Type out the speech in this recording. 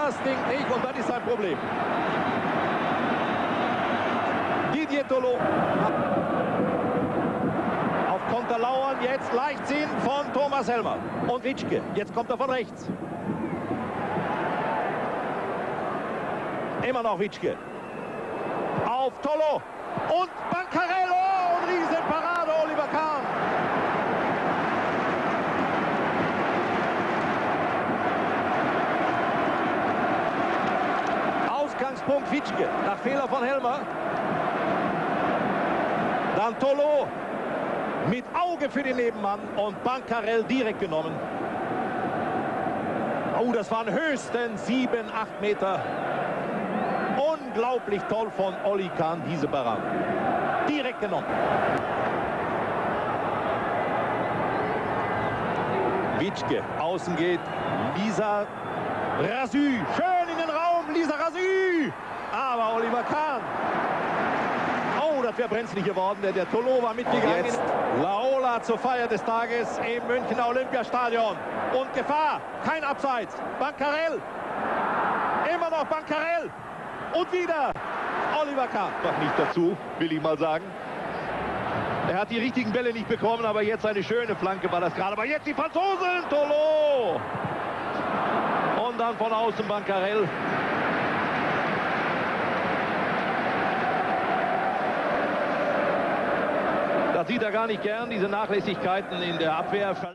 das Ding nicht und das ist sein Problem. Didier Tolo. Auf Konter lauern, jetzt leicht ziehen von Thomas Helmer. Und Witschke, jetzt kommt er von rechts. Immer noch Witschke. Auf Tolo. Und Bancarello. Und Riesenparade, Oliver Kahn. Ausgangspunkt Witschke. Nach Fehler von Helmer. Dann Tolo. Mit Auge für den Nebenmann. Und Bancarello direkt genommen. Oh, das waren höchstens 7, 8 Meter. Unglaublich toll von Oli Kahn, diese Parade. Direkt genommen. Witschke, außen geht Lisa Razü. Schön in den Raum, Lisa Razü. Aber Oliver Kahn. Oh, das wäre brenzlig geworden, denn der Tolo war mitgegangen. Jetzt Laola zur Feier des Tages im Münchner Olympiastadion. Und Gefahr, kein Abseits. Bancarello. Immer noch Bancarello. Und wieder Oliver Kahn. Doch nicht dazu, will ich mal sagen. Er hat die richtigen Bälle nicht bekommen, aber jetzt eine schöne Flanke war das gerade. Aber jetzt die Franzosen, Tolo. Und dann von außen Bancarello. Das sieht er gar nicht gern, diese Nachlässigkeiten in der Abwehr.